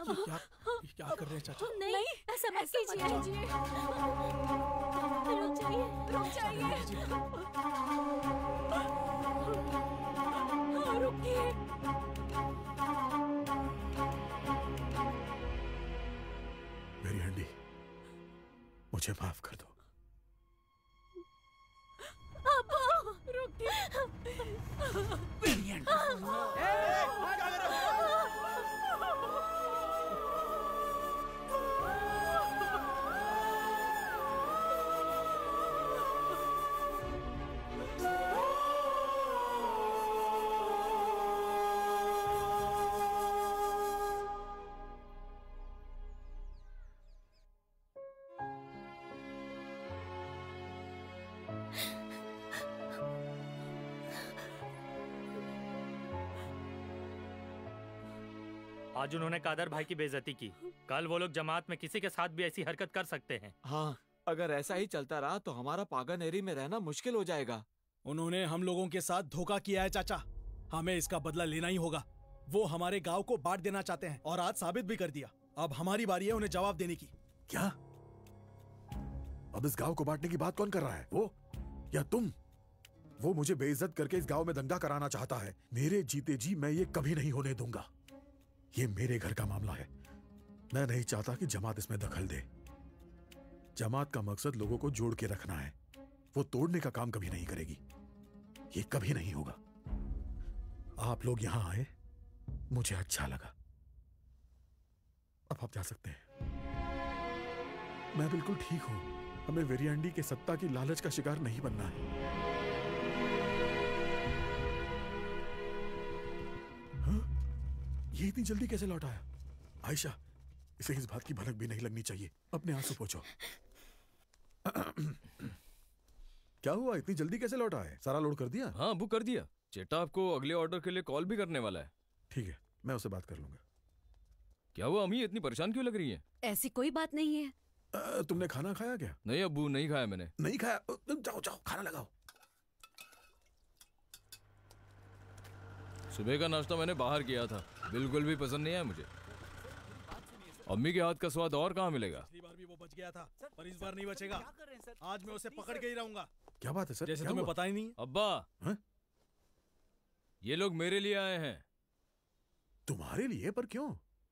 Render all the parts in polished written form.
ये क्या कर रहे हैं चाचा? नहीं, समझ कीजिए। रुक जाइए, रुक जाइए। रुकिए। मेरी हंडी, मुझे माफ कर दो। अब्बू, रुकिए। मेरी हंडी। आज उन्होंने कादर भाई की बेइज्जती की, कल वो लोग जमात में किसी के साथ भी ऐसी हरकत कर सकते हैं। हाँ, अगर ऐसा ही चलता रहा तो हमारा पागानेरी में रहना मुश्किल हो जाएगा। उन्होंने हम लोगों के साथ धोखा किया है चाचा, हमें इसका बदला लेना ही होगा। वो हमारे गांव को बांट देना चाहते हैं और आज साबित भी कर दिया। अब हमारी बारी है उन्हें जवाब देने की। क्या? अब इस गांव को बांटने की बात कौन कर रहा है? वो या तुम? वो मुझे बेइज्जत करके इस गांव में दंगा कराना चाहता है। मेरे जीते जी मैं ये कभी नहीं होने दूंगा। ये मेरे घर का मामला है। मैं नहीं चाहता कि जमात इसमें दखल दे। जमात का मकसद लोगों को जोड़ के रखना है, वो तोड़ने का काम कभी नहीं करेगी। ये कभी नहीं होगा। आप लोग यहां आए, मुझे अच्छा लगा। अब आप जा सकते हैं। मैं बिल्कुल ठीक हूं। हमें वेरियांडी के सत्ता की लालच का शिकार नहीं बनना है। हाँ? ये इतनी जल्दी कैसे लौट आया? आयशा, इसे इस बात की भनक भी नहीं लगनी चाहिए। अपने आंसू पोंछो। क्या हुआ? इतनी जल्दी कैसे लौटा है? सारा लोड कर दिया? हाँ, बुक कर दिया। चेटा आपको अगले ऑर्डर के लिए कॉल भी करने वाला है। ठीक है, मैं उससे बात कर लूंगा। क्या हुआ अम्मी, इतनी परेशान क्यों लग रही है? ऐसी कोई बात नहीं है। तुमने खाना खाया क्या? नहीं अब्बू, नहीं खाया मैंने। नहीं खाया? जाओ जाओ, खाना लगाओ। सुबह का नाश्ता मैंने बाहर किया था, बिल्कुल भी पसंद नहीं आया मुझे। अम्मी के हाथ का स्वाद और कहाँ मिलेगा? पिछली बार भी वो बच गया था, पर इस बार नहीं बचेगा। आज मैं उसे पकड़ के ही रहूंगा। क्या बात है सर? जैसे तुम्हें पता ही नहीं। अब्बा, ये लोग मेरे लिए आए हैं। तुम्हारे लिए? पर क्यों?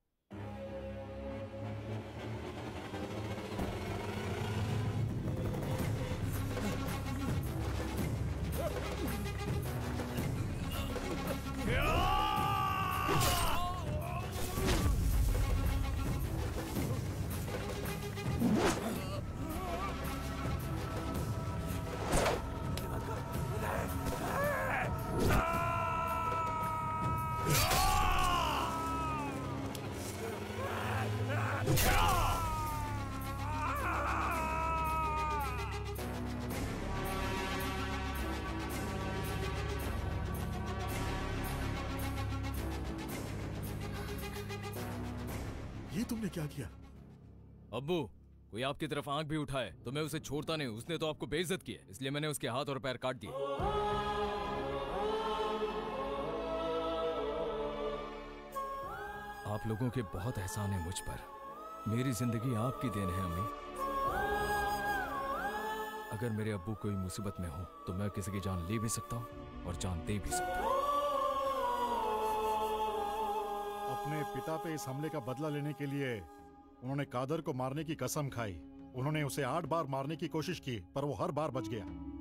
ये तुमने क्या किया? अब्बू, कोई आपकी तरफ आंख भी उठाए तो मैं उसे छोड़ता नहीं। उसने तो आपको बेइज्जत किया, इसलिए मैंने उसके हाथ और पैर काट दिए। आप लोगों के बहुत एहसान है मुझ पर। मेरी जिंदगी आपकी देन है अम्मी। अगर मेरे अब्बू कोई मुसीबत में हो तो मैं किसी की जान ले भी सकता हूँ और जान दे भी सकता हूँ। अपने पिता पे इस हमले का बदला लेने के लिए उन्होंने कादर को मारने की कसम खाई। उन्होंने उसे 8 बार मारने की कोशिश की, पर वो हर बार बच गया।